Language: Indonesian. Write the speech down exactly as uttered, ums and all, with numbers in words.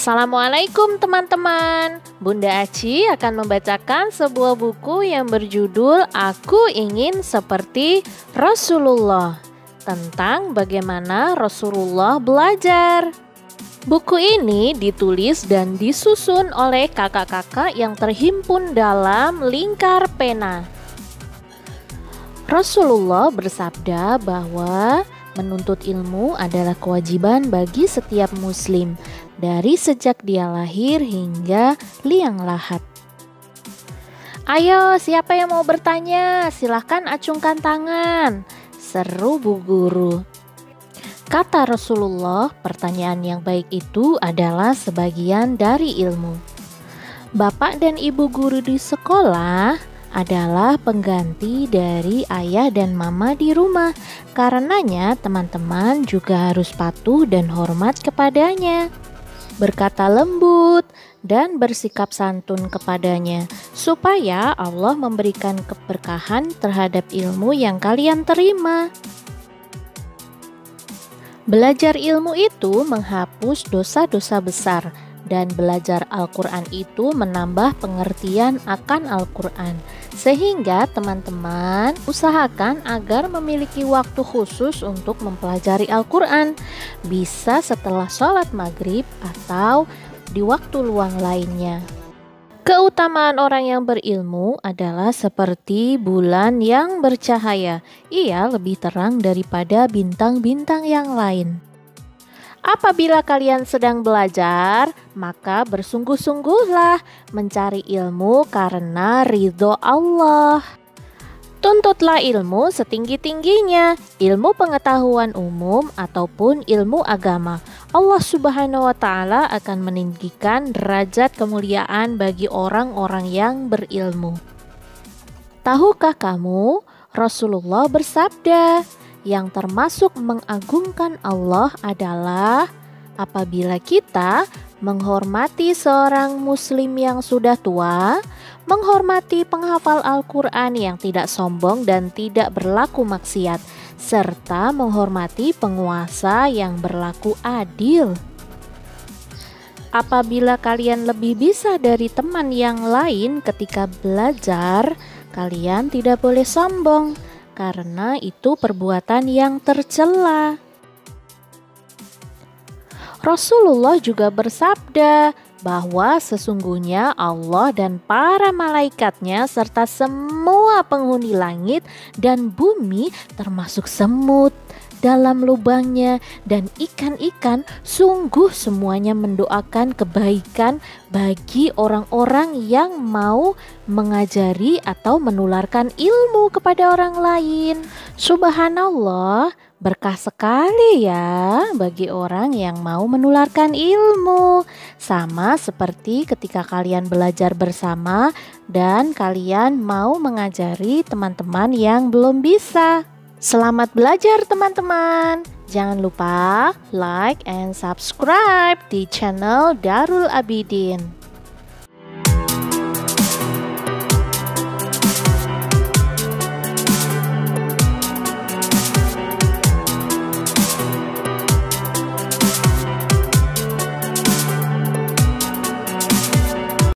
Assalamualaikum teman-teman. Bunda Aci akan membacakan sebuah buku yang berjudul Aku Ingin Seperti Rasulullah, tentang bagaimana Rasulullah belajar. Buku ini ditulis dan disusun oleh kakak-kakak yang terhimpun dalam Lingkar Pena. Rasulullah bersabda bahwa menuntut ilmu adalah kewajiban bagi setiap muslim, dari sejak dia lahir hingga liang lahat. Ayo, siapa yang mau bertanya? Silahkan acungkan tangan, seru Bu Guru. Kata Rasulullah, pertanyaan yang baik itu adalah sebagian dari ilmu. Bapak dan ibu guru di sekolah adalah pengganti dari ayah dan mama di rumah. Karenanya teman-teman juga harus patuh dan hormat kepadanya, berkata lembut dan bersikap santun kepadanya, supaya Allah memberikan keberkahan terhadap ilmu yang kalian terima. Belajar ilmu itu menghapus dosa-dosa besar, dan belajar Al-Quran itu menambah pengertian akan Al-Quran. Sehingga teman-teman usahakan agar memiliki waktu khusus untuk mempelajari Al-Quran, bisa setelah sholat maghrib atau di waktu luang lainnya. Keutamaan orang yang berilmu adalah seperti bulan yang bercahaya. Ia lebih terang daripada bintang-bintang yang lain. Apabila kalian sedang belajar, maka bersungguh-sungguhlah mencari ilmu karena ridho Allah. Tuntutlah ilmu setinggi-tingginya, ilmu pengetahuan umum ataupun ilmu agama. Allah Subhanahu wa Ta'ala akan meninggikan derajat kemuliaan bagi orang-orang yang berilmu. Tahukah kamu, Rasulullah bersabda, yang termasuk mengagungkan Allah adalah apabila kita menghormati seorang muslim yang sudah tua, menghormati penghafal Al-Quran yang tidak sombong dan tidak berlaku maksiat, serta menghormati penguasa yang berlaku adil. Apabila kalian lebih bisa dari teman yang lain ketika belajar, kalian tidak boleh sombong, karena itu perbuatan yang tercela. Rasulullah juga bersabda bahwa sesungguhnya Allah dan para malaikatnya serta semua penghuni langit dan bumi termasuk semut dalam lubangnya dan ikan-ikan, sungguh semuanya mendoakan kebaikan bagi orang-orang yang mau mengajari atau menularkan ilmu kepada orang lain. Subhanallah, berkah sekali ya bagi orang yang mau menularkan ilmu. Sama seperti ketika kalian belajar bersama dan kalian mau mengajari teman-teman yang belum bisa. Selamat belajar teman-teman. Jangan lupa like and subscribe di channel Darul Abidin.